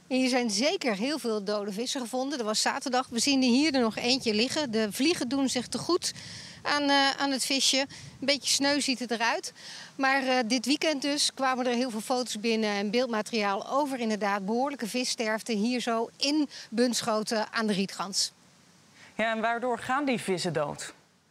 Hier zijn zeker heel veel dode vissen gevonden. Dat was zaterdag. We zien hier er nog eentje liggen. De vliegen doen zich te goed aan het visje. Een beetje sneu ziet het eruit. Maar dit weekend dus kwamen er heel veel foto's binnen en beeldmateriaal over inderdaad behoorlijke vissterfte hier zo in Bunschoten aan de Rietgans. Ja, en waardoor gaan die vissen dood?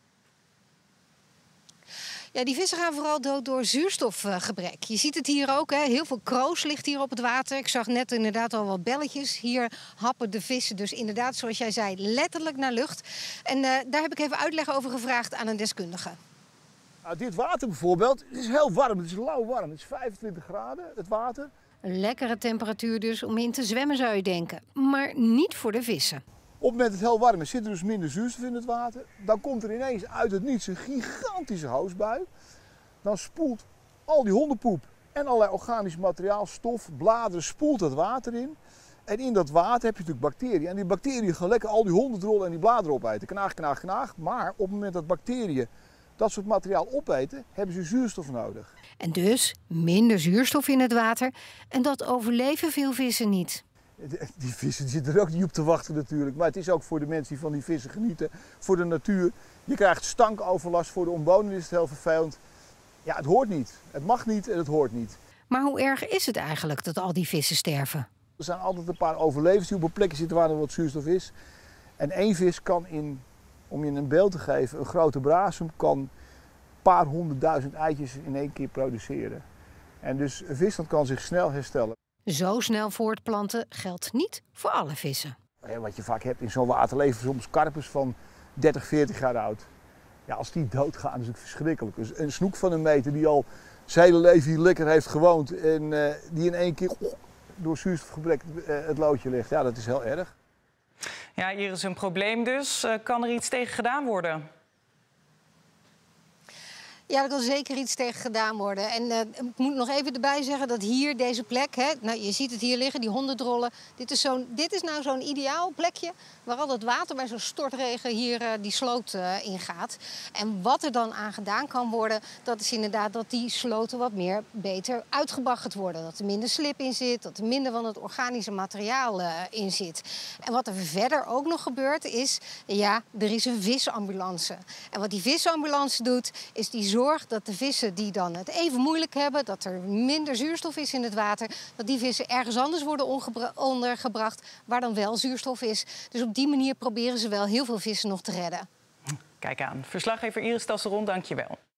Ja, die vissen gaan vooral dood door zuurstofgebrek. Je ziet het hier ook, hè. Heel veel kroos ligt hier op het water. Ik zag net inderdaad al wat belletjes. Hier happen de vissen dus inderdaad, zoals jij zei, letterlijk naar lucht. En daar heb ik even uitleg over gevraagd aan een deskundige. Nou, dit water bijvoorbeeld, het is heel warm. Het is lauw warm. Het is 25 graden, het water. Een lekkere temperatuur dus om in te zwemmen zou je denken. Maar niet voor de vissen. Op het moment dat het heel warm is, zit er dus minder zuurstof in het water. Dan komt er ineens uit het niets een gigantische hoosbui. Dan spoelt al die hondenpoep en allerlei organisch materiaal, stof, bladeren, spoelt dat water in. En in dat water heb je natuurlijk bacteriën. En die bacteriën gaan lekker al die hondendrollen en die bladeren opeten. Knaag, knaag, knaag. Maar op het moment dat bacteriën dat soort materiaal opeten, hebben ze zuurstof nodig. En dus minder zuurstof in het water. En dat overleven veel vissen niet. Die vissen zitten er ook niet op te wachten natuurlijk. Maar het is ook voor de mensen die van die vissen genieten, voor de natuur. Je krijgt stankoverlast, voor de omwonenden is het heel vervelend. Ja, het hoort niet. Het mag niet en het hoort niet. Maar hoe erg is het eigenlijk dat al die vissen sterven? Er zijn altijd een paar overlevers die op plekken zitten waar er wat zuurstof is. En één vis kan, om je een beeld te geven, een grote brasem kan een paar 100.000 eitjes in één keer produceren. En dus een vis kan zich snel herstellen. Zo snel voortplanten geldt niet voor alle vissen. Wat je vaak hebt in zo'n water leven soms karpers van 30, 40 jaar oud. Ja, als die doodgaan is het verschrikkelijk. Dus een snoek van een meter die al zijn hele leven hier lekker heeft gewoond en die in één keer door zuurstofgebrek het loodje ligt. Ja, dat is heel erg. Ja, hier is een probleem dus. Kan er iets tegen gedaan worden? Ja, er kan zeker iets tegen gedaan worden. En ik moet nog even erbij zeggen dat hier deze plek, hè, nou, je ziet het hier liggen, die hondendrollen. Dit is nou zo'n ideaal plekje waar al dat water bij zo'n stortregen hier die sloot ingaat. En wat er dan aan gedaan kan worden, dat is inderdaad dat die sloten wat beter uitgebaggerd worden. Dat er minder slip in zit, dat er minder van het organische materiaal in zit. En wat er verder ook nog gebeurt is, ja, er is een visambulance. En wat die visambulance doet, is die zorgt dat de vissen die dan het even moeilijk hebben, dat er minder zuurstof is in het water, dat die vissen ergens anders worden ondergebracht waar dan wel zuurstof is. Dus op die manier proberen ze wel heel veel vissen nog te redden. Kijk aan. Verslaggever Iris Tasseron, dank je wel.